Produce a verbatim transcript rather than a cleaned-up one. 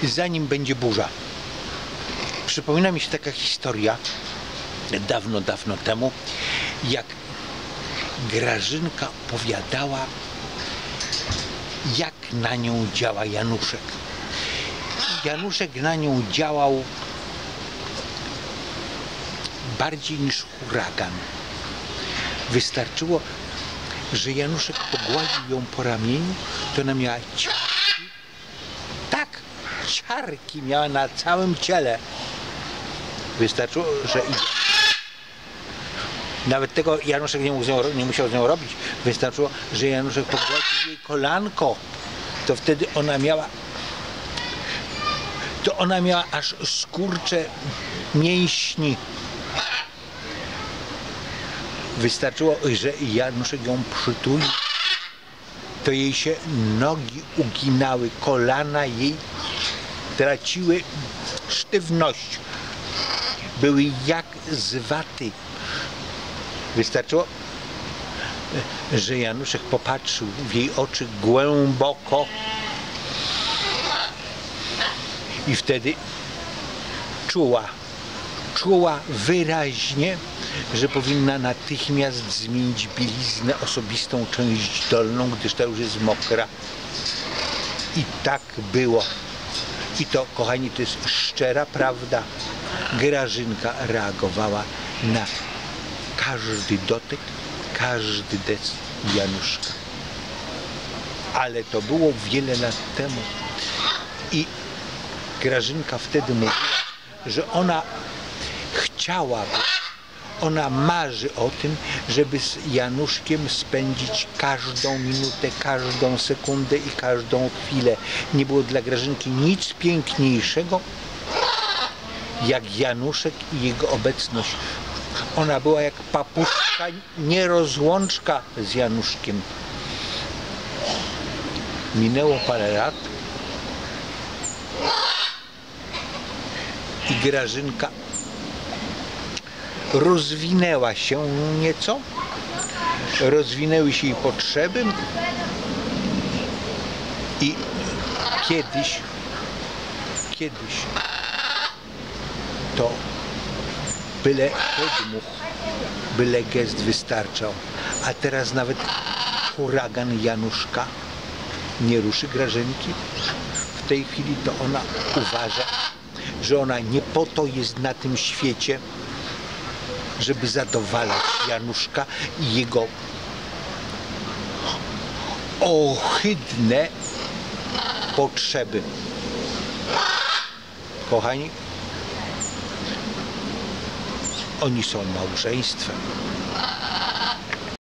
zanim będzie burza. Przypomina mi się taka historia dawno, dawno temu, jak Grażynka opowiadała, jak na nią działa Januszek. Januszek na nią działał bardziej niż huragan. Wystarczyło, że Januszek pogładził ją po ramieniu, to ona miała ciarki. Tak, ciarki miała na całym ciele. Wystarczyło, że idzie. Nawet tego Januszek nie, mógł z nią, nie musiał z nią robić. Wystarczyło, że Januszek pogładził jej kolanko. To wtedy ona miała to ona miała aż skurcze mięśni. Wystarczyło, że Januszek ją przytulił, to jej się nogi uginały, kolana jej traciły sztywność. Były jak z waty. Wystarczyło, że Januszek popatrzył w jej oczy głęboko i wtedy czuła, czuła wyraźnie, że powinna natychmiast zmienić bieliznę, osobistą część dolną, gdyż ta już jest mokra. I tak było. I to, kochani, to jest szczera prawda. Grażynka reagowała na każdy dotyk, każdy dec Januszka. Ale to było wiele lat temu. I Grażynka wtedy mówiła, że ona chciałaby, ona marzy o tym, żeby z Januszkiem spędzić każdą minutę, każdą sekundę i każdą chwilę. Nie było dla Grażynki nic piękniejszego jak Januszek i jego obecność. Ona była jak papuszka, nierozłączka z Januszkiem. Minęło parę lat i Grażynka rozwinęła się nieco, rozwinęły się jej potrzeby i kiedyś, kiedyś to byle podmuch, byle gest wystarczał, a teraz nawet huragan Januszka nie ruszy Grażynki. W tej chwili to ona uważa, że ona nie po to jest na tym świecie, żeby zadowalać Januszka i jego ohydne potrzeby. Kochani, oni są małżeństwem.